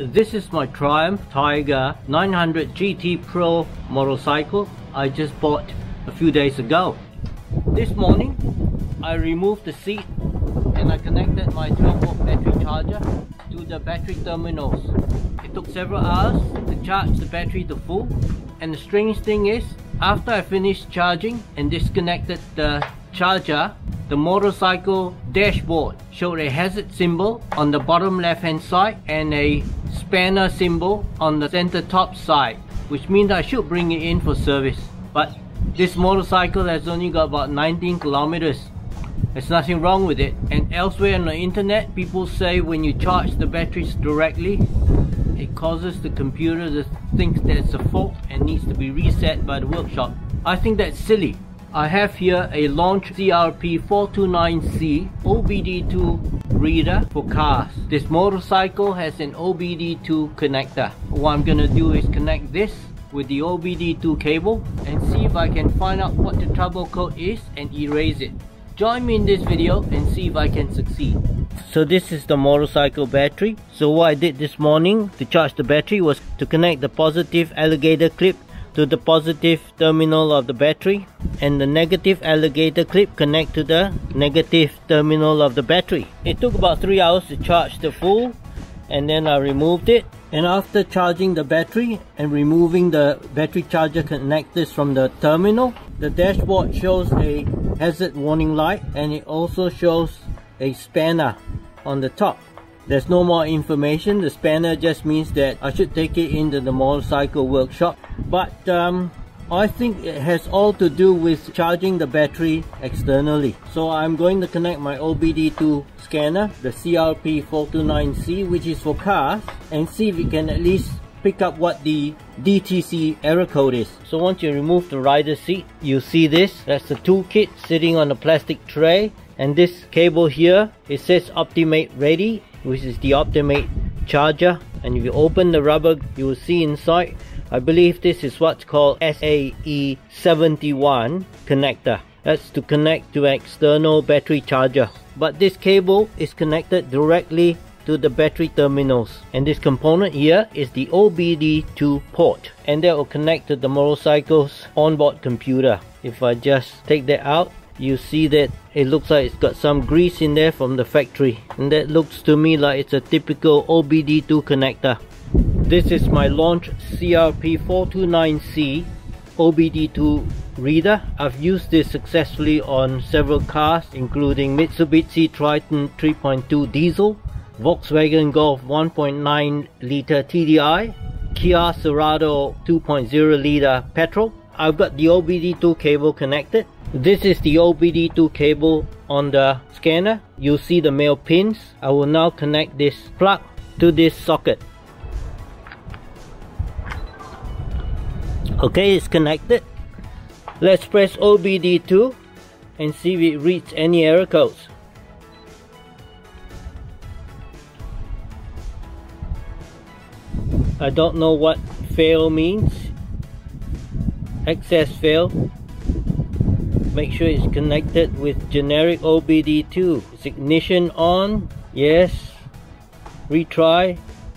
This is my Triumph Tiger 900 GT Pro motorcycle I just bought a few days ago. This morning I removed the seat and I connected my 12-volt battery charger to the battery terminals. It took several hours to charge the battery to full, and the strange thing is, after I finished charging and disconnected the charger, the motorcycle dashboard showed a hazard symbol on the bottom left hand side and a spanner symbol on the center top side, which means I should bring it in for service. But this motorcycle has only got about 19 kilometers. There's nothing wrong with it, and elsewhere on the internet people say when you charge the batteries directly, it causes the computer to think that it's a fault and needs to be reset by the workshop. I think that's silly. I have here a LAUNCH CRP429C OBD2 reader for cars. This motorcycle has an OBD2 connector. What I'm gonna do is connect this with the OBD2 cable and see if I can find out what the trouble code is and erase it. Join me in this video and see if I can succeed. So this is the motorcycle battery. So what I did this morning to charge the battery was to connect the positive alligator clip to the positive terminal of the battery, and the negative alligator clip connect to the negative terminal of the battery. It took about 3 hours to charge the full, and then I removed it. And after charging the battery and removing the battery charger connectors from the terminal, the dashboard shows a hazard warning light, and it also shows a spanner on the top. There's no more information. The spanner just means that I should take it into the motorcycle workshop. But I think it has all to do with charging the battery externally. So I'm going to connect my OBD2 scanner, the CRP429C, which is for cars, and see if we can at least pick up what the DTC error code is. So once you remove the rider seat, you see this. That's the toolkit sitting on a plastic tray. And this cable here, it says Optimate Ready, which is the Optimate charger. And if you open the rubber, you will see inside, I believe this is what's called SAE71 connector. That's to connect to an external battery charger. But this cable is connected directly to the battery terminals. And this component here is the OBD2 port. And that will connect to the motorcycle's onboard computer. If I just take that out, you see that it looks like it's got some grease in there from the factory, and that looks to me like it's a typical OBD2 connector. This is my LAUNCH CRP429C OBD2 reader. I've used this successfully on several cars, including Mitsubishi Triton 3.2 diesel, Volkswagen Golf 1.9 liter TDI, Kia Cerrado 2.0 liter petrol. I've got the OBD2 cable connected. This is the OBD2 cable on the scanner. You'll see the male pins. I will now connect this plug to this socket. Okay, it's connected. Let's press OBD2 and see if it reads any error codes. I don't know what fail means. Access fail. Make sure it's connected with generic OBD2. Is ignition on? Yes. Retry.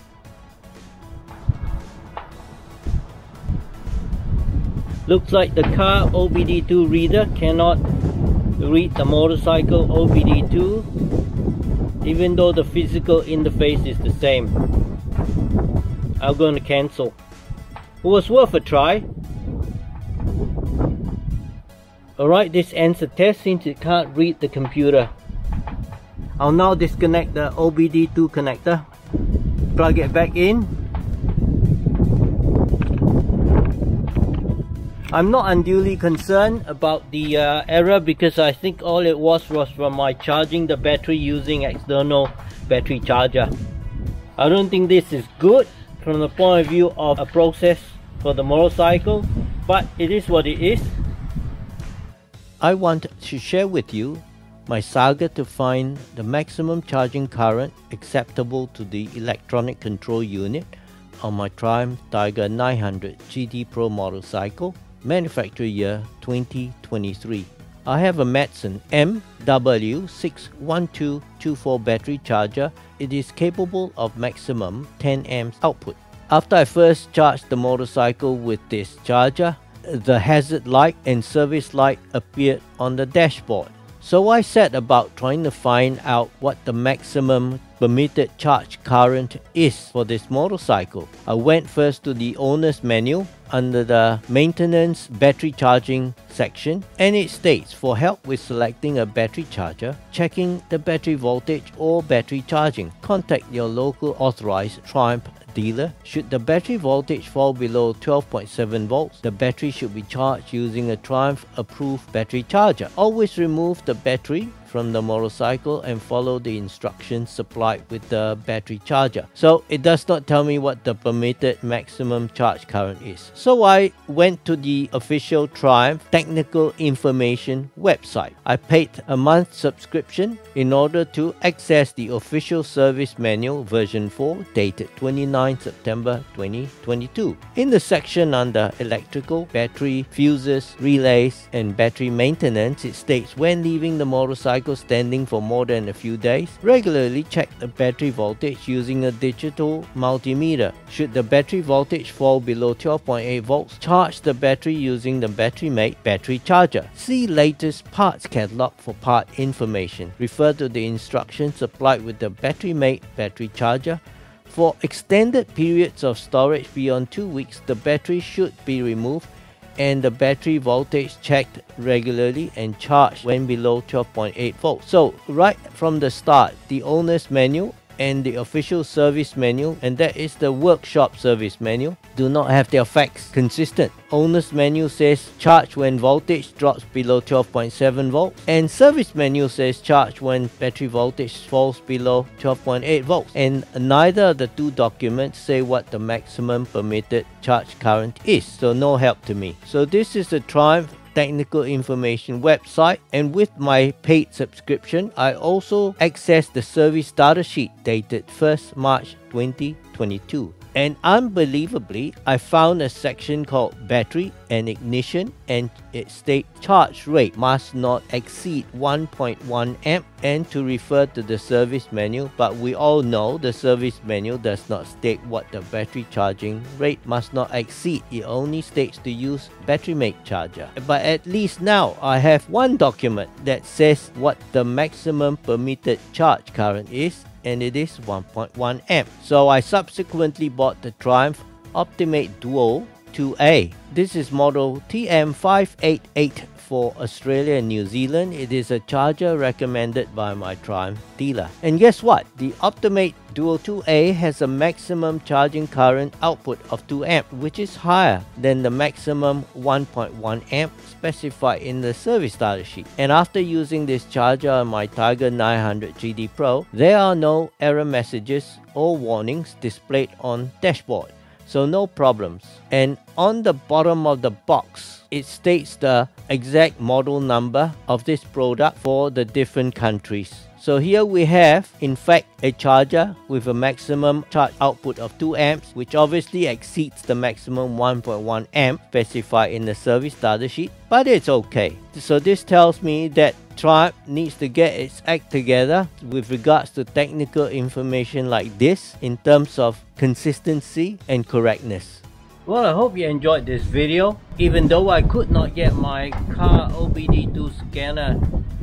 Looks like the car OBD2 reader cannot read the motorcycle OBD2, even though the physical interface is the same. I'm going to cancel. It was worth a try. Alright, this ends the test since it can't read the computer. I'll now disconnect the OBD2 connector, plug it back in. I'm not unduly concerned about the error, because I think all it was from my charging the battery using external battery charger. I don't think this is good from the point of view of a process for the motorcycle, but it is what it is. I want to share with you my saga to find the maximum charging current acceptable to the electronic control unit on my Triumph Tiger 900 GT Pro motorcycle, manufacture year 2023. I have a MATSON MW61224 battery charger. It is capable of maximum 10 amps output. After I first charged the motorcycle with this charger, the hazard light and service light appeared on the dashboard. So I set about trying to find out what the maximum permitted charge current is for this motorcycle. I went first to the owner's manual under the maintenance battery charging section, and it states, for help with selecting a battery charger, checking the battery voltage or battery charging, contact your local authorized TRIUMPH dealer. Should the battery voltage fall below 12.7 volts, the battery should be charged using a TRIUMPH approved battery charger. Always remove the battery from the motorcycle and follow the instructions supplied with the battery charger. So it does not tell me what the permitted maximum charge current is. So I went to the official TRIUMPH technical information website. I paid a month subscription in order to access the official service manual version 4 dated 29 September 2022. In the section under electrical, battery, fuses, relays, and battery maintenance, it states, when leaving the motorcycle standing for more than a few days, regularly check the battery voltage using a digital multimeter. Should the battery voltage fall below 12.8 volts, charge the battery using the BatteryMate battery charger. See latest parts catalog for part information. Refer to the instructions supplied with the BatteryMate battery charger. For extended periods of storage beyond 2 weeks, the battery should be removed and the battery voltage checked regularly and charged when below 12.8 volts. So right from the start, the owner's manual and the official service manual, and that is the workshop service manual, do not have their facts consistent. Owner's manual says charge when voltage drops below 12.7 volts, and service manual says charge when battery voltage falls below 12.8 volts, and neither of the two documents say what the maximum permitted charge current is, so no help to me. So this is the TRIUMPH technical information website, and with my paid subscription, I also accessed the service data sheet dated 1st March 2022. And unbelievably, I found a section called battery and ignition, and it states charge rate must not exceed 1.1 amp, and to refer to the service manual, but we all know the service manual does not state what the battery charging rate must not exceed. It only states to use BatteryMate charger. But at least now I have one document that says what the maximum permitted charge current is, and it is 1.1 amp. So I subsequently bought the TRIUMPH OPTIMATE DUO 2A. This is model TM588 for Australia and New Zealand. It is a charger recommended by my TRIUMPH dealer. And guess what? The OPTIMATE DUO 2A has a maximum charging current output of 2 amp, which is higher than the maximum 1.1 amp specified in the service data sheet. And after using this charger on my Tiger 900 GT Pro, there are no error messages or warnings displayed on dashboard. So no problems. And on the bottom of the box, it states the exact model number of this product for the different countries. So here we have, in fact, a charger with a maximum charge output of 2 amps, which obviously exceeds the maximum 1.1 amp specified in the service data sheet, but it's okay. So this tells me that TRIUMPH needs to get its act together with regards to technical information like this in terms of consistency and correctness. Well, I hope you enjoyed this video. Even though I could not get my car OBD2 scanner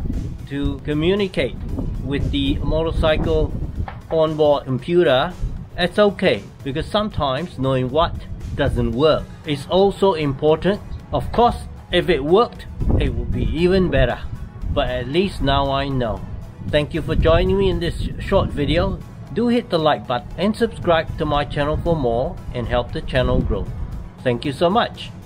to communicate with the motorcycle onboard computer, it's okay, because sometimes knowing what doesn't work is also important. Of course, if it worked, it would be even better. But at least now I know. Thank you for joining me in this short video. Do hit the like button and subscribe to my channel for more and help the channel grow. Thank you so much.